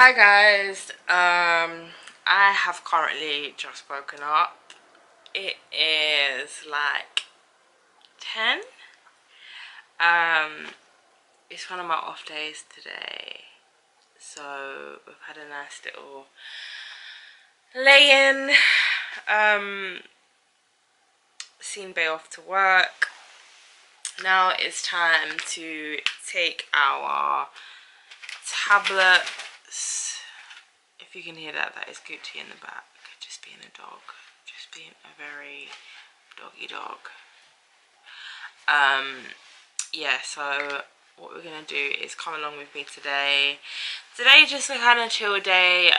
Hi guys, I have currently just woken up. It is like 10. It's one of my off days today, so we've had a nice little lay-in. Seen Bay off to work. Now it's time to take our tablets. If you can hear that, that is Gucci in the back, just being a dog, just being a very doggy dog. Yeah, so what we're gonna do is come along with me today. Today's just a kind of chill day.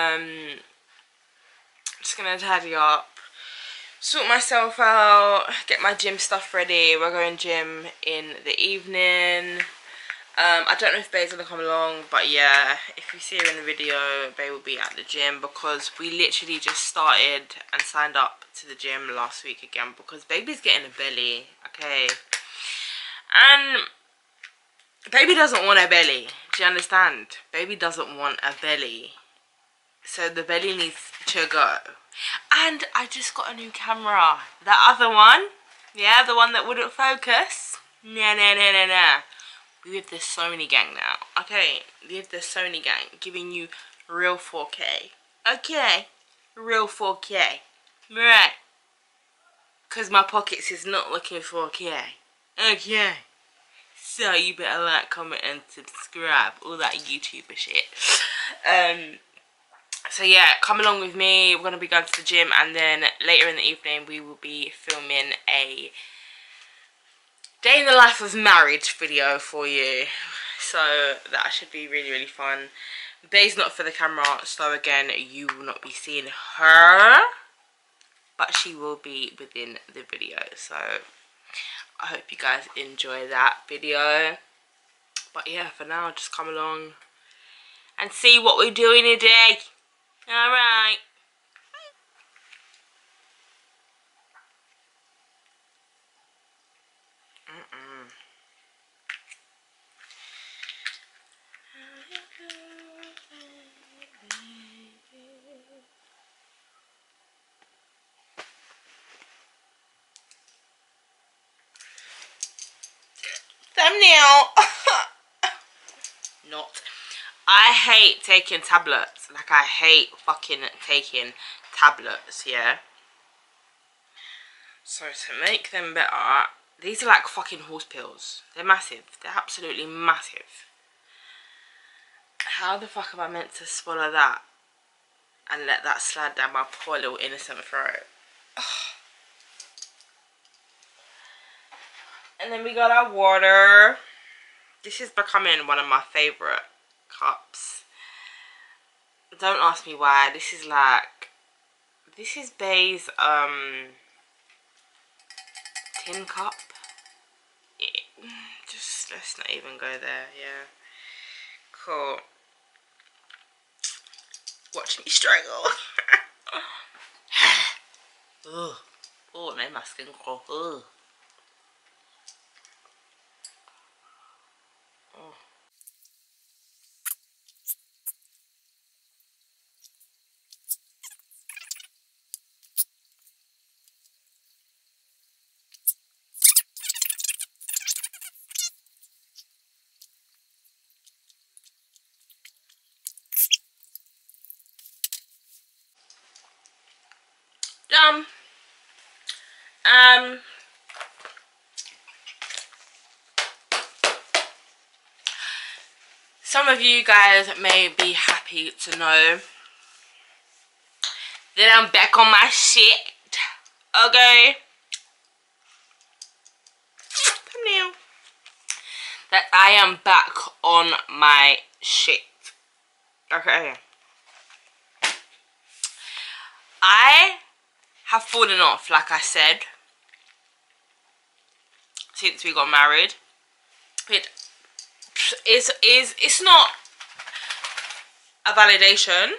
Just gonna tidy up, sort myself out, get my gym stuff ready. We're going gym in the evening. I don't know if Bay's gonna come along, but yeah, if you see her in the video, Bay will be at the gym because we literally just started and signed up to the gym last week again because baby's getting a belly, okay? And baby doesn't want a belly. Do you understand? Baby doesn't want a belly. So the belly needs to go. And I just got a new camera. That other one, yeah, the one that wouldn't focus. Nah. We with the Sony gang now. Okay, we with the Sony gang, giving you real 4K. Okay, real 4K. Right. Because my pockets is not looking 4K. Okay. So you better like, comment and subscribe. All that YouTuber shit. So yeah, come along with me. We're going to be going to the gym. And then later in the evening, we will be filming a day in the life of marriage video for you. So that should be really fun. Bay's not for the camera, so again you will not be seeing her, but she will be within the video. So I hope you guys enjoy that video. But yeah, for now, just come along and see what we're doing today. Alright. Thumbnail. Not. I hate taking tablets. Like, I hate fucking taking tablets, yeah? So to make them better, these are like fucking horse pills. They're massive. They're absolutely massive. How the fuck am I meant to swallow that and let that slide down my poor little innocent throat? Ugh. And then we got our water. This is becoming one of my favourite cups. Don't ask me why. This is like, this is Bay's tin cup. Yeah. Just let's not even go there. Yeah, cool. Watch me struggle. Ugh. Oh, it made my skin crawl. Ugh. Oh. Done. Some of you guys may be happy to know that I'm back on my shit. Okay. Thumbnail. That I am back on my shit. Okay. I have fallen off, like I said, since we got married. It's not a validation,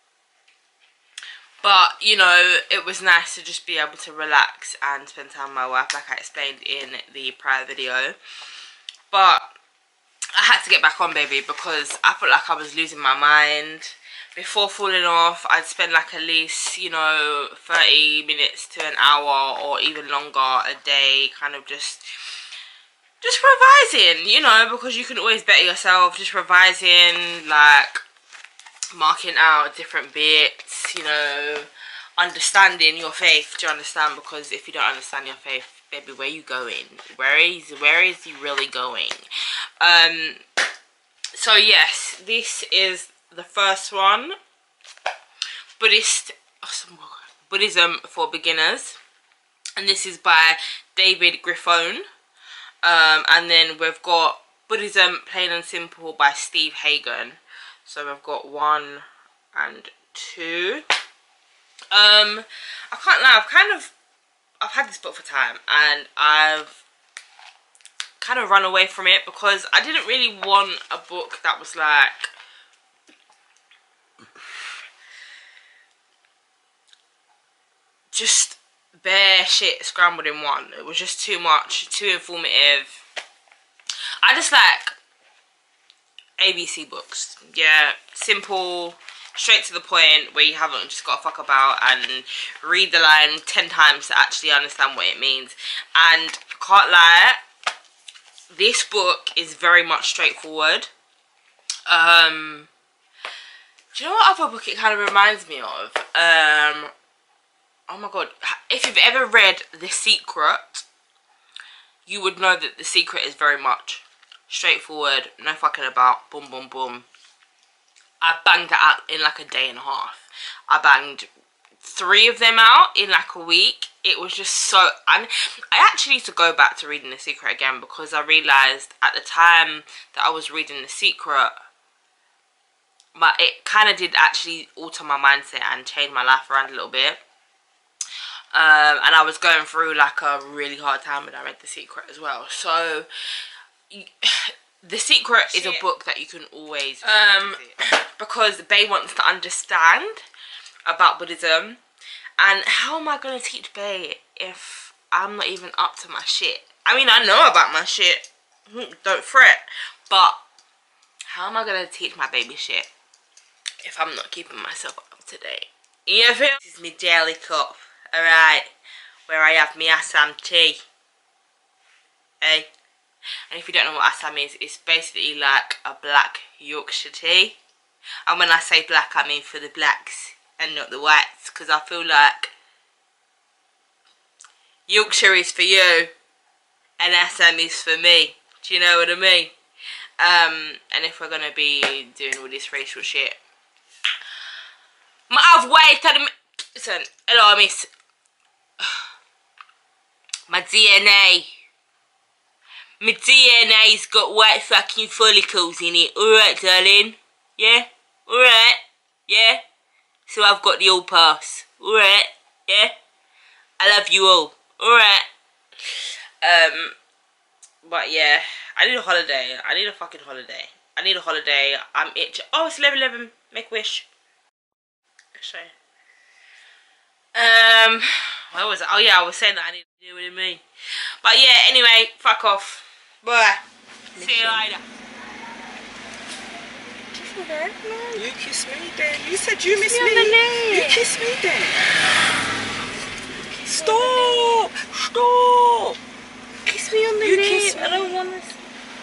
but you know, it was nice to just be able to relax and spend time with my wife, like I explained in the prior video. But I had to get back on, baby, because I felt like I was losing my mind. Before falling off, I'd spend like at least, you know, 30 minutes to an hour or even longer a day kind of just revising, you know, because you can always better yourself. Just revising, like marking out different bits, you know, understanding your faith. Do you understand? Because if you don't understand your faith, baby, where you going? Where is you really going? So yes, this is the first one, Buddhism for Beginners, and this is by David Griffon. And then we've got Buddhism Plain and Simple by Steve Hagen. So we've got 1 and 2. I can't lie, I've had this book for time, and I've kind of run away from it because I didn't really want a book that was like just bare shit scrambled in one. It was just too much, too informative. I just like ABC books. Yeah, simple, straight to the point, where you haven't just got to fuck about and read the line 10 times to actually understand what it means. And can't lie, this book is very much straightforward. Do you know what other book it kind of reminds me of? Oh my god, if you've ever read The Secret, you would know that The Secret is very much straightforward, no fucking about, boom boom boom. I banged it out in like a day and a half. I banged 3 of them out in like a week. It was just so, I actually need to go back to reading The Secret again, because I realised at the time that I was reading The Secret, but it kind of did actually alter my mindset and change my life around a little bit. And I was going through like a really hard time when I read The Secret as well. So The Secret is a book that you can always because Bae wants to understand about Buddhism. And how am I going to teach Bae if I'm not even up to my shit? I mean, I know about my shit, don't fret, but how am I going to teach my baby shit if I'm not keeping myself up to date? You feel? This is my daily cup. Alright, where I have my Assam tea. Hey? And if you don't know what Assam is, it's basically like a black Yorkshire tea. And when I say black, I mean for the blacks and not the whites, because I feel like Yorkshire is for you and Assam is for me. Do you know what I mean? And if we're going to be doing all this racial shit, my halfway to the... Listen, hello miss. My DNA. My DNA's got white fucking follicles in it. Alright, darling? Yeah? Alright? Yeah? So I've got the all pass. Alright? Yeah? I love you all. Alright? But yeah, I need a holiday. I need a fucking holiday. I need a holiday. I'm itching. Oh, it's 11:11. Make a wish. Show. What was it? Oh yeah, I was saying that I need to do what it mean. But yeah, anyway, fuck off. Bye. See you later. Kiss me then. No. You kiss me then. You said you miss me. You kiss me then. Stop! Stop! Kiss me on the lip. I don't want to.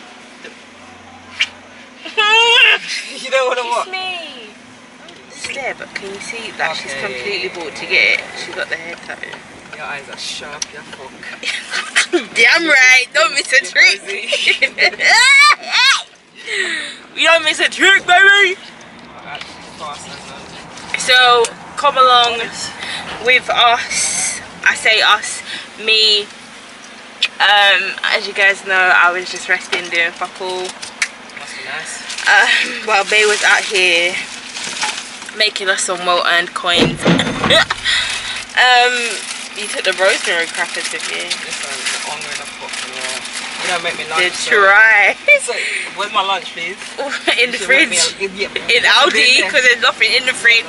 You don't want to what? Kiss me. It's there, but can you see that she's completely bored to get it? She got the hair tattoo. Your eyes are sharp, you fuck. Damn right, don't miss a trick. We don't miss a trick, baby. So come along with us. I say us, me. As you guys know, I was just resting doing fuck all. Must be nice. While Bae was out here making us some well-earned coins. You took the rosemary crackers with you. Listen, the onion I've got for you don't make me lunch. Try. So, where's my lunch, please? In the fridge. In Aldi, because there's nothing in the fridge.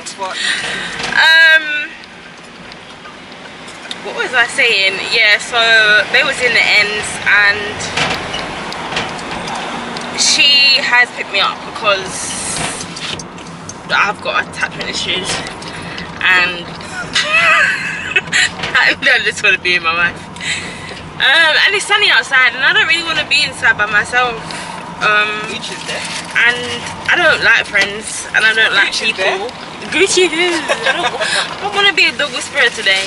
What was I saying? Yeah, so Bae was in the ends and she has picked me up because I've got attachment issues and I just want to be with my wife. And it's sunny outside and I don't really want to be inside by myself. And I don't like friends and I don't like people. Gucci do. I want to be a dog whisperer today.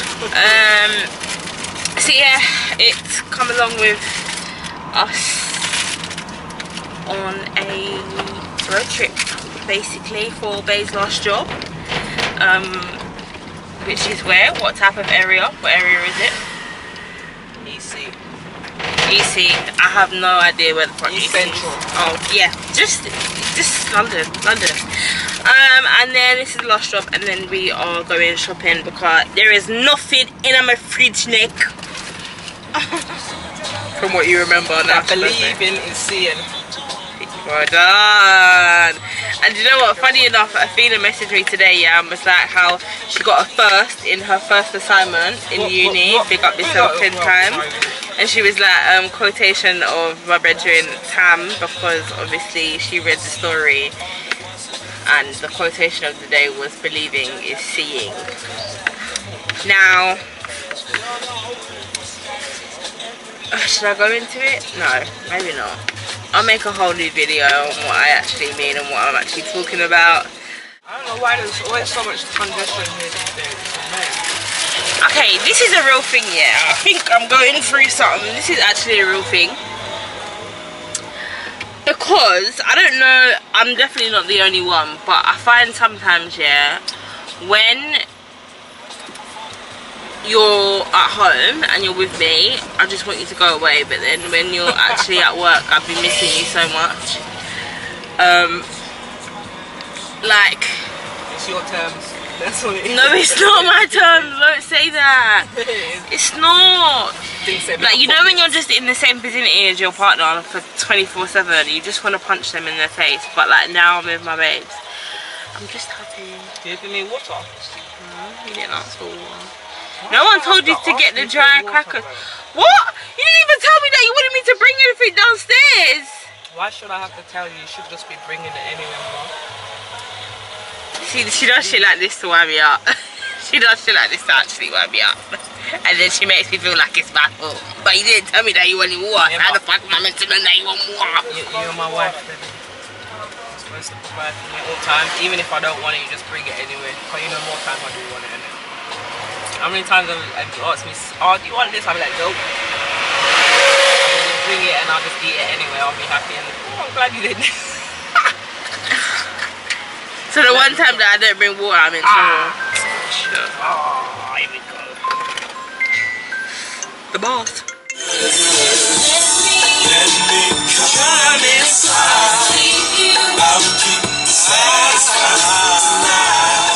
So yeah, it's come along with us on a road trip basically for Bae's last job, which is where? What type of area? What area is it? EC. EC. I have no idea where the fuck East EC is. Central. Oh yeah, just London. And then this is the last job, and then we are going shopping because there is nothing in my fridge, Nick. From what you remember, now I believe in seeing. Well done. And you know what? Funny enough, Athena messaged me today, yeah, and was like how she got a first in her first assignment in uni. Big up yourself 10 times. And she was like, quotation of my brethren Tam, because obviously she read the story, and the quotation of the day was believing is seeing. Now, should I go into it? No, maybe not. I'll make a whole new video on what I actually mean and what I'm actually talking about. I don't know why there's always so much congestion here these days. Okay, this is a real thing, yeah. I think I'm going through something. This is actually a real thing. Because, I don't know, I'm definitely not the only one, but I find sometimes, yeah, when you're at home and you're with me, I just want you to go away, but then when you're actually at work, I've been missing you so much. Like, it's your terms. That's what it is. No, it's not my terms. Don't say that. It's not. Like, you know when you're just in the same vicinity as your partner for 24/7, you just want to punch them in their face. But like now I'm with my babes, I'm just happy. Give me water. You didn't ask for water. No one told you to get the dry crackers. What? You didn't even tell me that you wanted me to bring anything downstairs. Why should I have to tell you? You should just be bringing it anyway, bro. She does shit like this to wind me up. She does shit like this to actually wind me up. And then she makes me feel like it's my fault. But you didn't tell me that you wanted water. Yeah, how the fuck am I meant to know that you want water? You're my wife, baby. You're supposed to provide for me all the time. Even if I don't want it, you just bring it anyway. Because you know more times I do want it, innit? How many times have you asked me, oh, do you want this? I'll be like, nope. You bring it and I'll just eat it anyway. I'll be happy. And oh, I'm glad you did. So the one time that I didn't bring water, I'm in trouble. Sure. Oh, here we go. The boss. Let me come inside. I'll keep you satisfied tonight.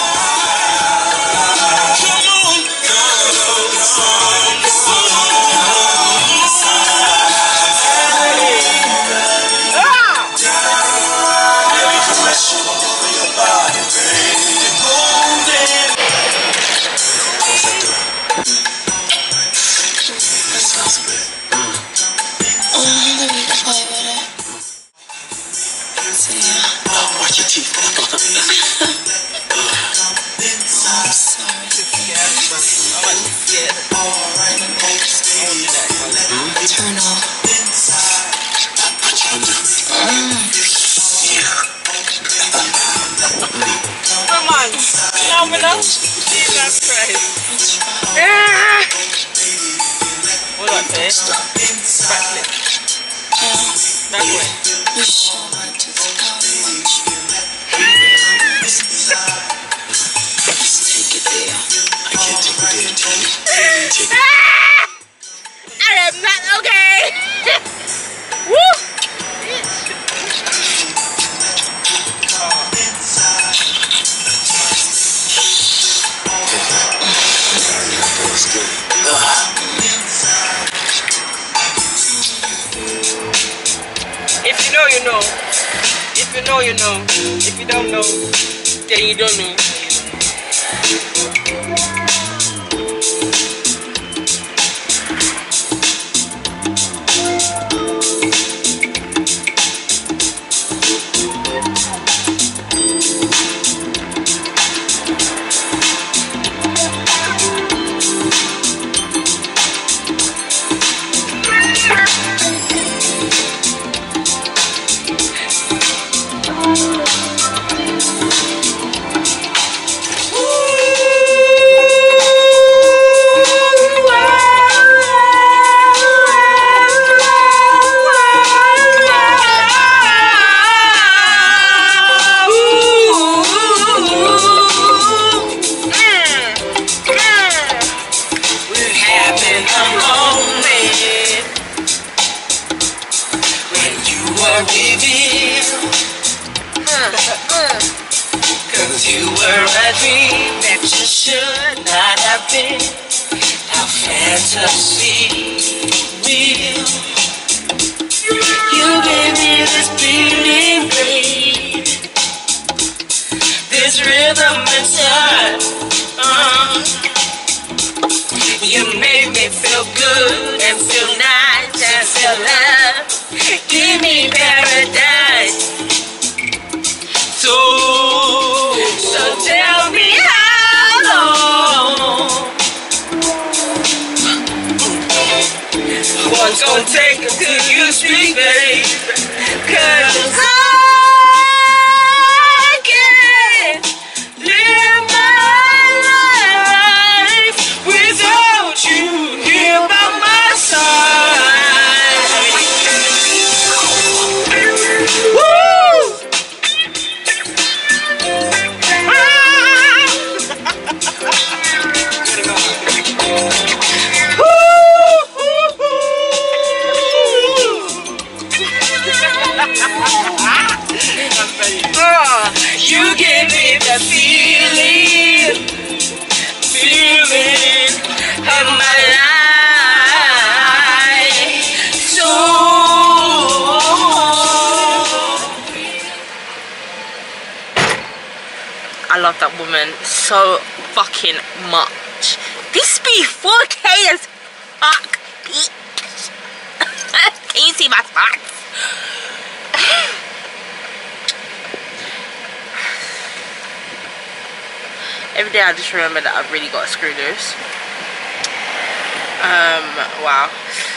Jesus Christ. What up, man? Back flip. Back way. You sure want to take how much? Take it there. I can't take it there, T. Take it. I am not okay. Woo! If you know, you know. If you know, you know. If you don't know, then you don't know. dream that you should not have been. Our fantasy will. You gave me this feeling, babe. This rhythm inside. You made me feel good and feel nice and feel love. Give me paradise. So tell me how long. What's gonna take until you speak, babe? 'Cause I can't live my life without you here by my side. Woo! You give me the feeling of my life. So I love that woman so fucking much. This be 4K as fuck, bitch. Can you see my spots? Every day I just remember that I've really got to screw loose. Wow.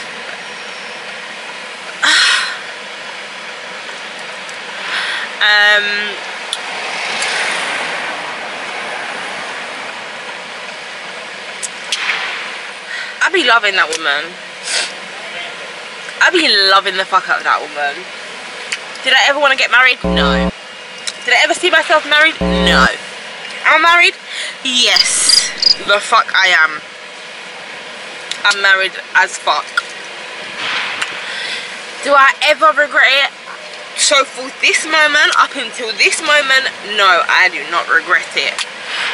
I be loving that woman. I be loving the fuck out of that woman. Did I ever want to get married? No. Did I ever see myself married? No. Am I married? Yes. The fuck I am. I'm married as fuck. Do I ever regret it? So for this moment, up until this moment, no, I do not regret it.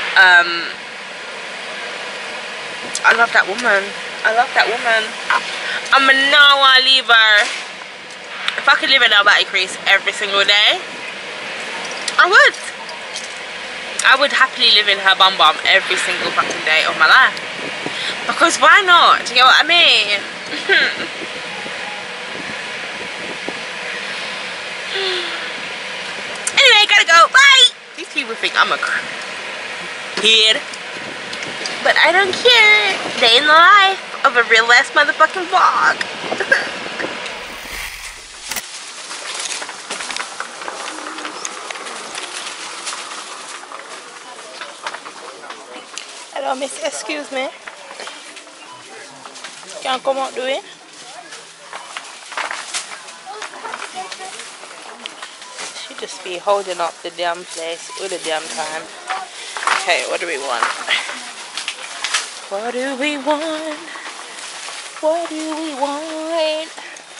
I love that woman. I love that woman. I'm now want to leave her. If I could live in Alberti Crease every single day, I would. I would happily live in her bum every single fucking day of my life. Because why not? Do you get what I mean? Anyway, gotta go. Bye! These people think I'm a kid. But I don't care. Day in the life of a real ass motherfucking vlog. Hello, miss, excuse me. Can I come out the way? She just be holding up the damn place all the damn time. Okay, what do we want? What do we want? What do we want?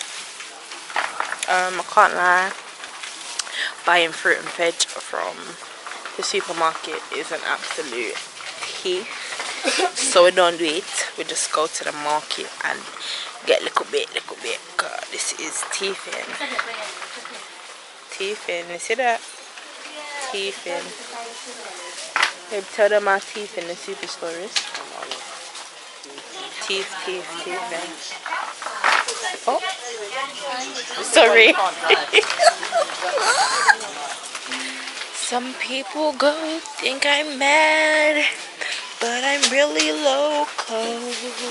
I can't lie. Buying fruit and veg from the supermarket is an absolute thief. So we don't do it. We just go to the market and get little bit. God, this is teething. Teething, you see that? Teething. They tell them our teeth in the superstore is. Teething. Oh, sorry. Some people go think I'm mad, but I'm really loco.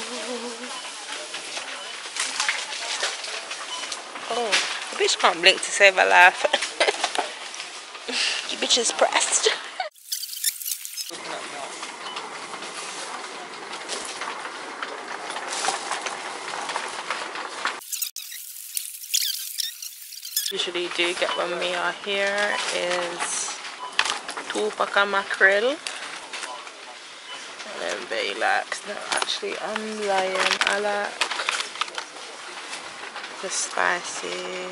Oh, the bitch can't blink to save her life. You bitch is pressed. Usually do get when we are here is 2 pack of mackerel. And then very lax. No, actually I'm lying. I like the spicy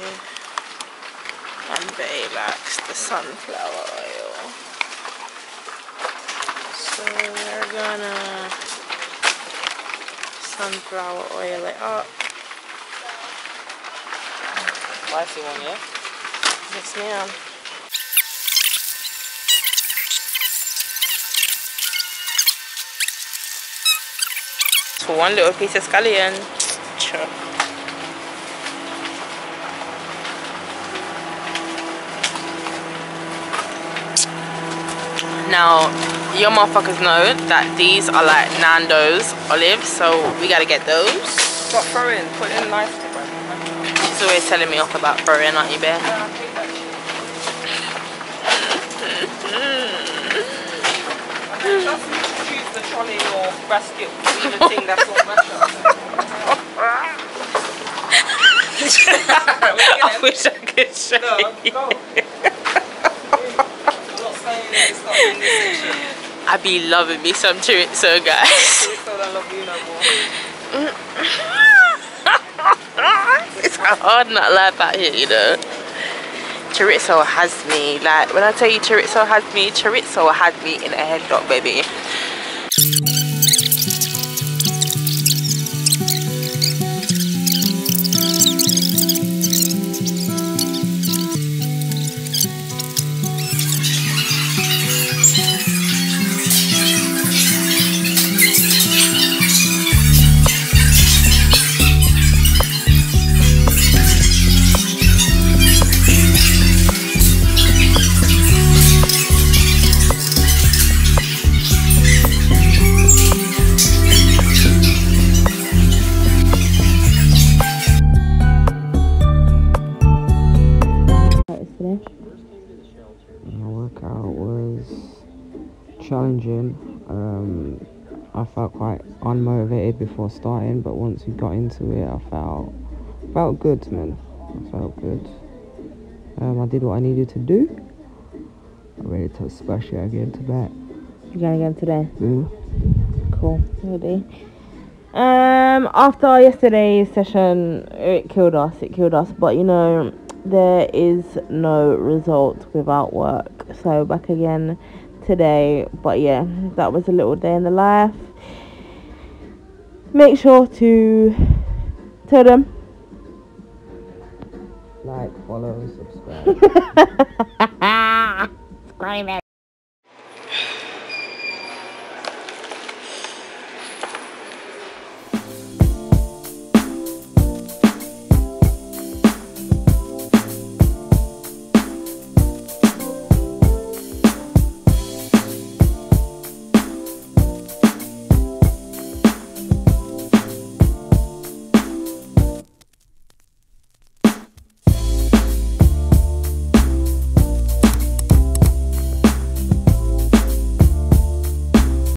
and very lax the sunflower oil. gonna sunflower oil it up. Spicy one, yeah? Yes, ma'am. For one little piece of scallion. Sure. Now, your motherfuckers know that these are like Nando's olives, so we gotta get those. Got throw in, put in nicely, bro. She's always telling me off about throwing, aren't you, Bear? Yeah, I hate that shit. Just choose the trolley or basket, the thing that's all messed up. I wish I could show you. Go. I'm not saying it's not in this section. I be loving me some chorizo, guys. Chorizo don't love you no more. It's hard not laugh out here, you know. Chorizo has me, like when I tell you chorizo has me in a headlock, baby. My workout was challenging. I felt quite unmotivated before starting, but once we got into it, I felt good, man. I felt good. I did what I needed to do. I'm ready to splash it again today. You going again today? Yeah. Cool. Ready? After yesterday's session, it killed us. But you know, there is no result without work. So back again today. But yeah, that was a little day in the life. Make sure to tell them. Like, follow, subscribe. Scream it.